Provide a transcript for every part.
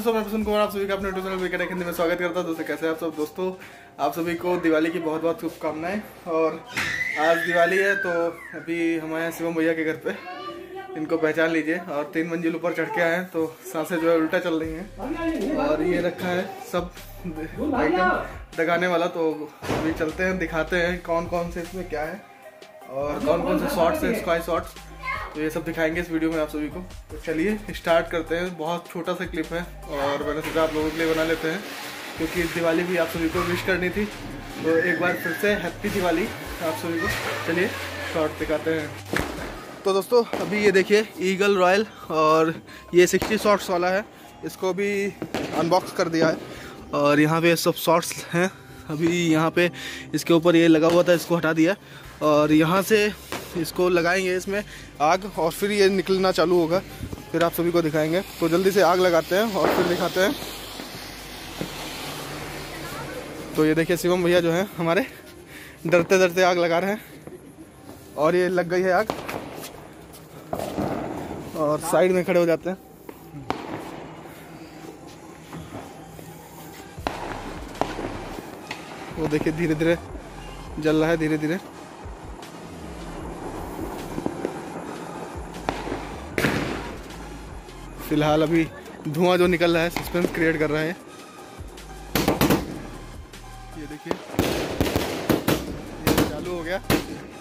दोस्तों, मैं प्रसन्न कुमार आप सभी का अपने यूट्यूब चैनल बelated हिंदी में स्वागत करता हूं। दोस्तों कैसे हैं आप सब। दोस्तों आप सभी को दिवाली की बहुत बहुत शुभकामनाएं। और आज दिवाली है तो अभी हमारे यहाँ शिवम भैया के घर पे, इनको पहचान लीजिए। और 3 मंजिल ऊपर चढ़ के आए हैं तो सांसें जो है उल्टा चल रही हैं। और ये रखा है सब एकदम दगाने वाला। तो अभी चलते हैं, दिखाते हैं कौन कौन से इसमें क्या है और कौन कौन से शॉट्स हैं, स्काई शॉट्स। तो ये सब दिखाएंगे इस वीडियो में आप सभी को। तो चलिए स्टार्ट करते हैं। बहुत छोटा सा क्लिप है और मैंने सोचा आप लोगों के लिए बना लेते हैं, क्योंकि दिवाली भी आप सभी को विश करनी थी। तो एक बार फिर से हैप्पी दिवाली आप सभी को। चलिए शॉट दिखाते हैं। तो दोस्तों अभी ये देखिए ईगल रॉयल, और ये 60 शॉट्स वाला है। इसको भी अनबॉक्स कर दिया है और यहाँ पे सब शॉट्स हैं। अभी यहाँ पे इसके ऊपर ये लगा हुआ था, इसको हटा दिया और यहाँ से इसको लगाएंगे इसमें आग, और फिर ये निकलना चालू होगा। फिर आप सभी को दिखाएंगे। तो जल्दी से आग लगाते हैं और फिर दिखाते हैं। तो ये देखिए शिवम भैया जो हैं हमारे डरते डरते आग लगा रहे हैं, और ये लग गई है आग। और साइड में खड़े हो जाते हैं। वो देखिए धीरे धीरे जल रहा है, धीरे धीरे। फिलहाल अभी धुआं जो निकल रहा है सस्पेंस क्रिएट कर रहा है। ये देखिए ये चालू हो गया।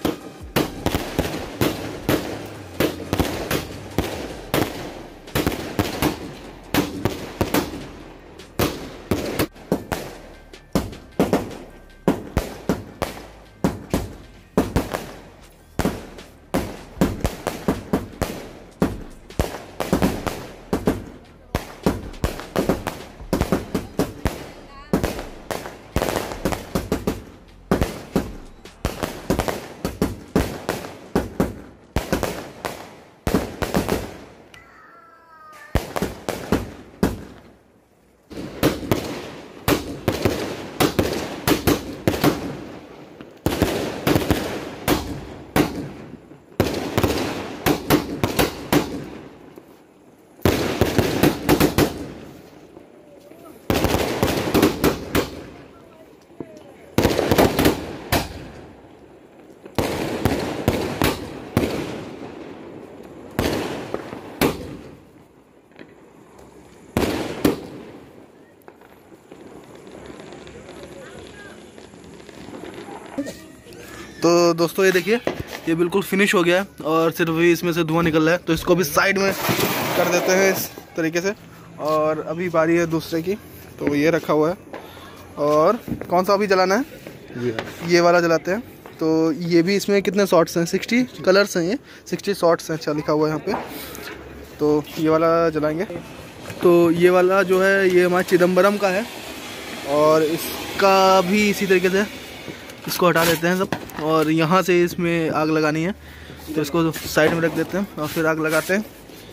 तो दोस्तों ये देखिए ये बिल्कुल फिनिश हो गया है और सिर्फ भी इसमें से धुआं निकल रहा है। तो इसको भी साइड में कर देते हैं इस तरीके से। और अभी बारी है दूसरे की। तो ये रखा हुआ है, और कौन सा अभी जलाना है? ये वाला जलाते हैं। तो ये भी इसमें कितने शॉट्स हैं? 60 कलर्स हैं, ये 60 शॉट्स हैं। अच्छा लिखा हुआ है यहाँ पे। तो ये वाला जलाएंगे। तो ये वाला जो है ये हमारा चिदम्बरम का है, और इसका भी इसी तरीके से इसको हटा देते हैं सब। और यहाँ से इसमें आग लगानी है तो इसको साइड में रख देते हैं और फिर आग लगाते हैं।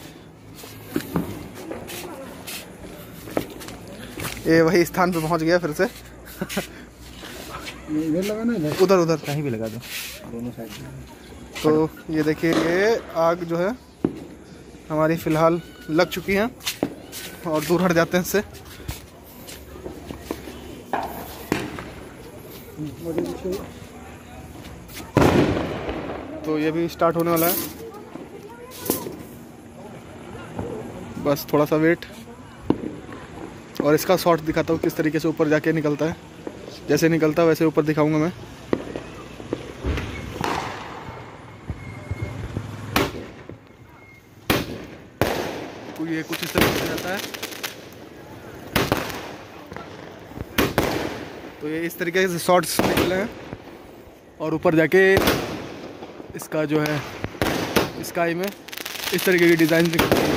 ये वही स्थान पे पहुँच गया फिर से। इधर लगाना है, उधर उधर कहीं भी लगा दो, दोनों साइड में। तो ये देखिए ये आग जो है हमारी फ़िलहाल लग चुकी है, और दूर हट जाते हैं इससे। तो ये भी स्टार्ट होने वाला है, बस थोड़ा सा वेट। और इसका शॉट दिखाता हूँ किस तरीके से ऊपर जाके निकलता है। जैसे निकलता है वैसे ऊपर दिखाऊंगा मैं। तो ये कुछ इस तरीके से जाता है। तो ये इस तरीके से शॉट्स निकले हैं, और ऊपर जाके इसका जो है स्काई में इस तरीके की डिज़ाइन दिखती है।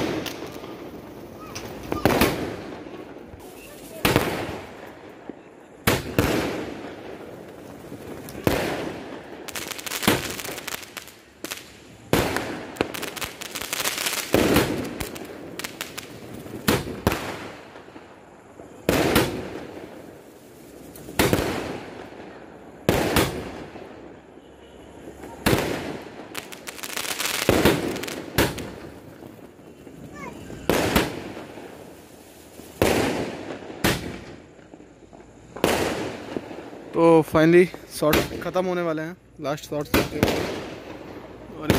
तो फाइनली शॉर्ट ख़त्म होने वाले हैं, लास्ट शॉर्ट और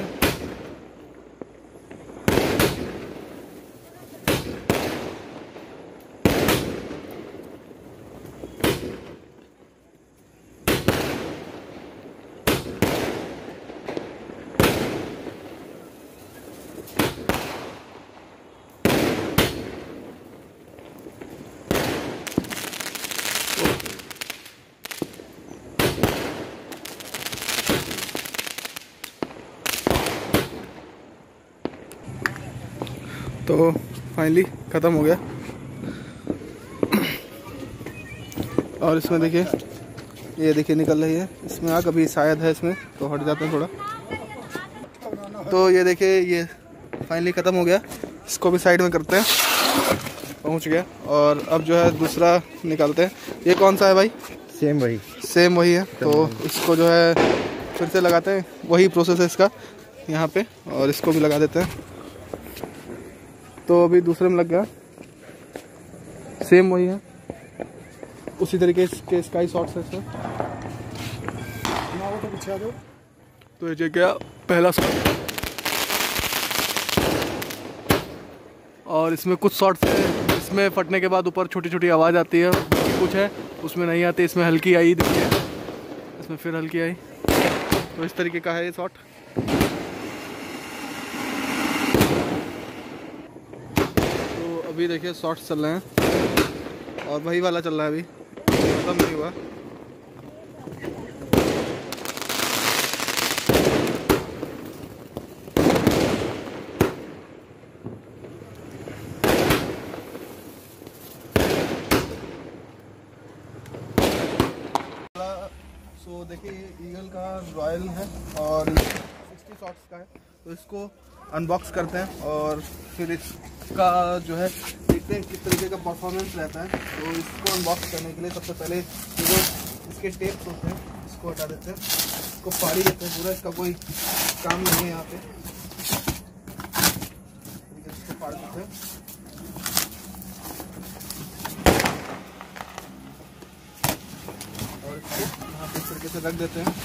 तो फाइनली ख़त्म हो गया। और इसमें देखिए, ये देखिए निकल रही है, इसमें आग अभी शायद है इसमें, तो हट जाते हैं थोड़ा। तो ये देखिए, ये फाइनली ख़त्म हो गया। इसको भी साइड में करते हैं, पहुंच गया। और अब जो है दूसरा निकालते हैं। ये कौन सा है भाई? सेम वही है। तो इसको जो है फिर से लगाते हैं, वही प्रोसेस है इसका यहाँ पे, और इसको भी लगा देते हैं। तो अभी दूसरे में लग गया, सेम वही है, उसी तरीके के स्काई शॉट्स है इसमें। तो ये क्या पहला शॉट, और इसमें कुछ शॉट्स हैं इसमें फटने के बाद ऊपर छोटी छोटी आवाज़ आती है, कुछ है उसमें नहीं आती। इसमें हल्की आई, देखिए इसमें फिर हल्की आई। तो इस तरीके का है ये शॉट। तो अभी देखिए शॉट्स चल रहे हैं, और वही वाला चल रहा है, अभी खत्म नहीं हुआ। तो देखिए ईगल का रॉयल है और 60 शॉट्स का है। तो इसको अनबॉक्स करते हैं और फिर इसका जो है देखते हैं किस तरीके का परफॉर्मेंस रहता है। तो इसको अनबॉक्स करने के लिए सबसे पहले जो इसके टेप्स होते हैं इसको हटा देते हैं, इसको फाड़ी देते हैं पूरा, इसका कोई काम नहीं है यहाँ पे। इसको फाड़ देते हैं और इसको यहाँ पे इस तरीके से रख देते हैं।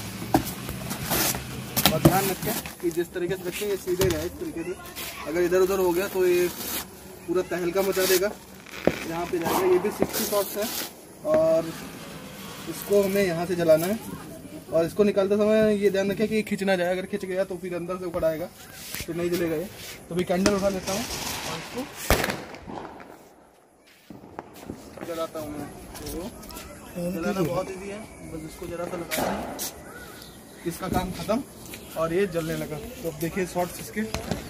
और ध्यान रखें कि जिस तरीके से रखें ये सीधे रहे, इस तरीके से। अगर इधर उधर हो गया तो ये पूरा तहलका मचा देगा, यहाँ पे जाएगा। ये भी 60 शॉट्स है और इसको हमें यहाँ से जलाना है। और इसको निकालते समय ये ध्यान रखें कि खिंच ना जाए, अगर खिंच गया तो फिर अंदर से उखड़ आएगा, तो नहीं जलेगा ये। तो अभी कैंडल उठा लेता हूँ और इसको जलाता हूँ मैं। तो जलाना बहुत ईजी है, बस इसको जरा सा लगाना है, इसका काम खत्म और ये जलने लगा। तो अब देखिए शॉट्स इसके।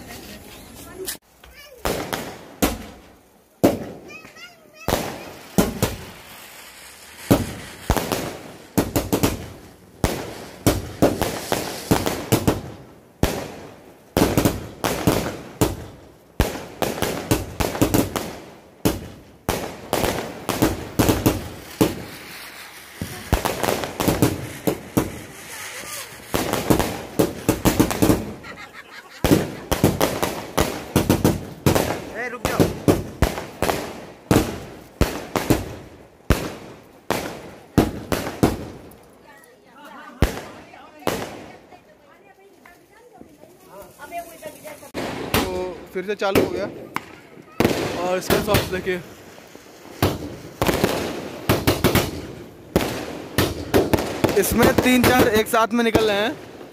तो फिर से चालू हो गया और इसके शॉट्स देखिए, इसमें 3-4 एक साथ में निकल रहे हैं।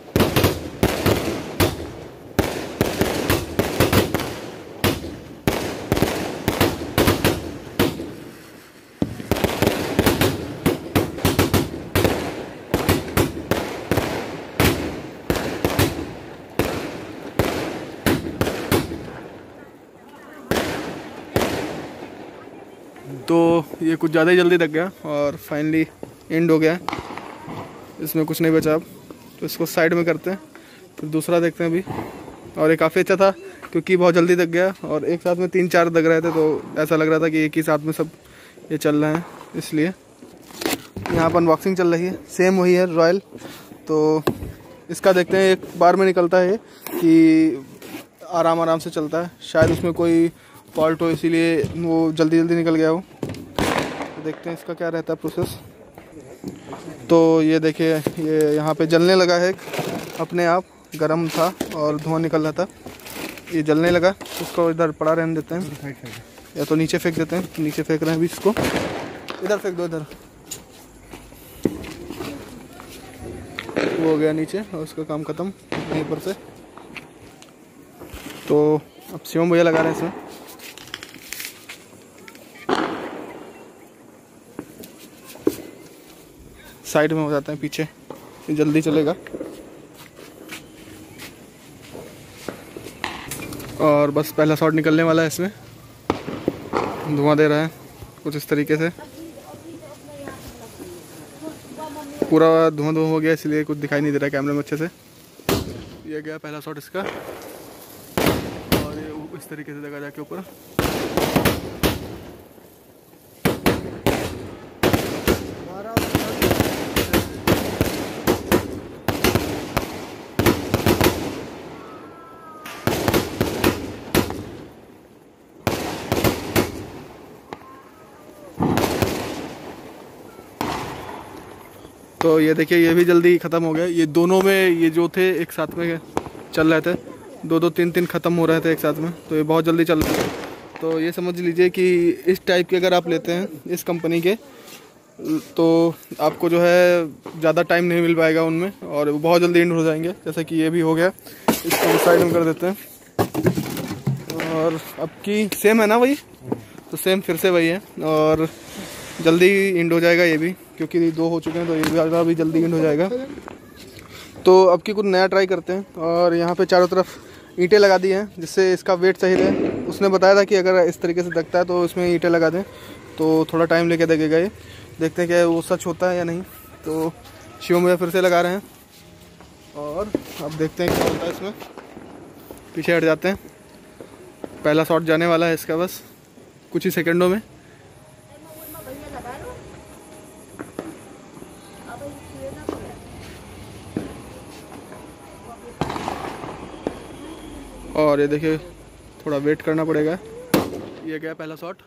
तो ये कुछ ज़्यादा ही जल्दी लग गया और फाइनली एंड हो गया, इसमें कुछ नहीं बचा अब। तो इसको साइड में करते हैं, फिर दूसरा देखते हैं अभी। और ये काफ़ी अच्छा था क्योंकि बहुत जल्दी लग गया और एक साथ में 3-4 लग रहे थे, तो ऐसा लग रहा था कि एक ही साथ में सब ये चल रहे हैं। इसलिए यहाँ पर अनबॉक्सिंग चल रही है, सेम वही है रॉयल। तो इसका देखते हैं, एक बार में निकलता है कि आराम आराम से चलता है, शायद उसमें कोई फॉल्ट हो इसीलिए वो जल्दी जल्दी निकल गया हो। तो देखते हैं इसका क्या रहता है प्रोसेस। तो ये देखिए, ये यहाँ पे जलने लगा है अपने आप, गर्म था और धुआं निकल रहा था, ये जलने लगा। इसको इधर पड़ा रहने देते हैं या तो नीचे फेंक देते हैं। नीचे फेंक रहे हैं अभी इसको, इधर फेंक दो, इधर। वो हो गया नीचे और उसका काम ख़त्म यहीं पर से। तो अब शिवम भैया लगा रहे हैं इसमें। साइड में हो जाते हैं पीछे, ये जल्दी चलेगा। और बस पहला शॉट निकलने वाला है इसमें। धुआं दे रहा है कुछ इस तरीके से, पूरा धुआं हो गया, इसलिए कुछ दिखाई नहीं दे रहा है कैमरे में अच्छे से। ये गया पहला शॉट इसका, और ये इस तरीके से जगह जाके ऊपर। तो ये देखिए, ये भी जल्दी ख़त्म हो गया। ये दोनों में, ये जो थे एक साथ में चल रहे थे, दो तीन ख़त्म हो रहे थे एक साथ में, तो ये बहुत जल्दी चल रहे थे। तो ये समझ लीजिए कि इस टाइप के अगर आप लेते हैं इस कंपनी के, तो आपको जो है ज़्यादा टाइम नहीं मिल पाएगा उनमें, और बहुत जल्दी एंड हो जाएंगे। जैसे कि ये भी हो गया, इसको साइड में कर देते हैं। और अब की सेम है ना वही, तो सेम फिर से वही है, और जल्दी एंड हो जाएगा ये भी, क्योंकि 2 हो चुके हैं, तो ये भी जल्दी एंड हो जाएगा। तो अब की कुछ नया ट्राई करते हैं। और यहाँ पे चारों तरफ ईंटें लगा दी हैं, जिससे इसका वेट सही रहे। उसने बताया था कि अगर इस तरीके से दगता है तो इसमें ईंटें लगा दें, तो थोड़ा टाइम लेके दगेगा ये। देखते हैं क्या वो सच होता है या नहीं। तो शिवम भैया फिर से लगा रहे हैं, और अब देखते हैं क्या होता है इसमें। पीछे हट जाते हैं, पहला शॉट जाने वाला है इसका बस कुछ ही सेकंडों में। और ये देखिए, थोड़ा वेट करना पड़ेगा। ये गया पहला शॉट।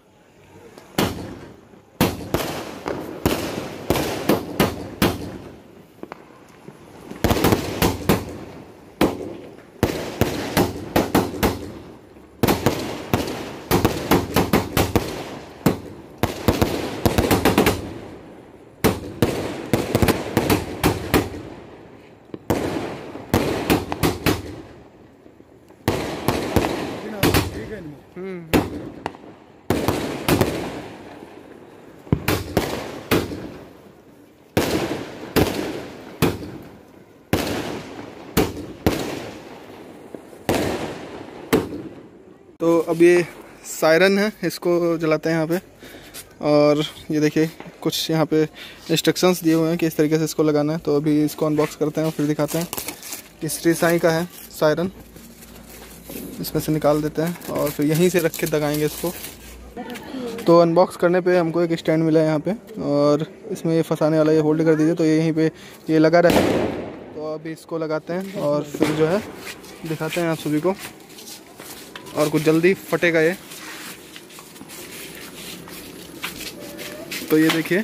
तो अब ये सायरन है, इसको जलाते हैं यहाँ पे। और ये देखिए, कुछ यहाँ पे इंस्ट्रक्शंस दिए हुए हैं कि इस तरीके से इसको लगाना है। तो अभी इसको अनबॉक्स करते हैं और फिर दिखाते हैं। ये श्री साईं का है सायरन, इसमें से निकाल देते हैं और फिर यहीं से रख के दगाएंगे इसको। तो अनबॉक्स करने पे हमको एक स्टैंड मिला है यहाँ पे, और इसमें ये फंसाने वाला ये होल्ड कर दीजिए, तो ये यहीं पे ये लगा रहेगा। तो अभी इसको लगाते हैं और फिर जो है दिखाते हैं आप सभी को, और कुछ जल्दी फटेगा ये। तो ये देखिए,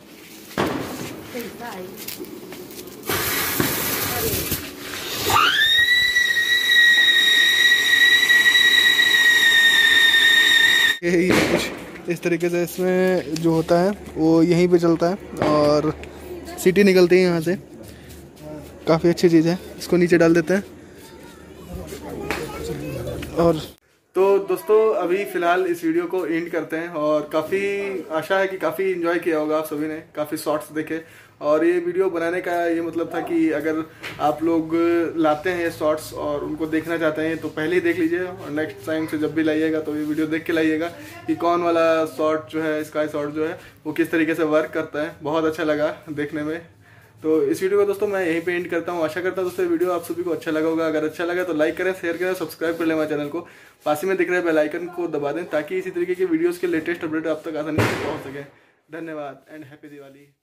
यही कुछ इस तरीके से इसमें जो होता है वो यहीं पे चलता है, और सीटी निकलती है यहाँ से। काफ़ी अच्छी चीज़ है। इसको नीचे डाल देते हैं। और तो दोस्तों, अभी फ़िलहाल इस वीडियो को एंड करते हैं, और काफ़ी आशा है कि काफ़ी एंजॉय किया होगा आप सभी ने, काफ़ी शॉर्ट्स देखे। और ये वीडियो बनाने का ये मतलब था कि अगर आप लोग लाते हैं ये शॉर्ट्स और उनको देखना चाहते हैं तो पहले ही देख लीजिए, और नेक्स्ट टाइम से जब भी लाइएगा तो ये वीडियो देख के लाइएगा कि कौन वाला शॉर्ट जो है, स्काई शॉट जो है वो किस तरीके से वर्क करता है। बहुत अच्छा लगा देखने में। तो इस वीडियो को दोस्तों मैं यहीं पे एंड करता हूँ। आशा करता हूँ दोस्तों वीडियो आप सभी को अच्छा लगा होगा। अगर अच्छा लगा तो लाइक करें, शेयर करें, सब्सक्राइब कर लें हमारे चैनल को। पास ही में दिख रहे बेल आइकन को दबा दें, ताकि इसी तरीके के वीडियोस के लेटेस्ट अपडेट आप तक आसानी से पहुँच सके। धन्यवाद एंड हैप्पी दिवाली।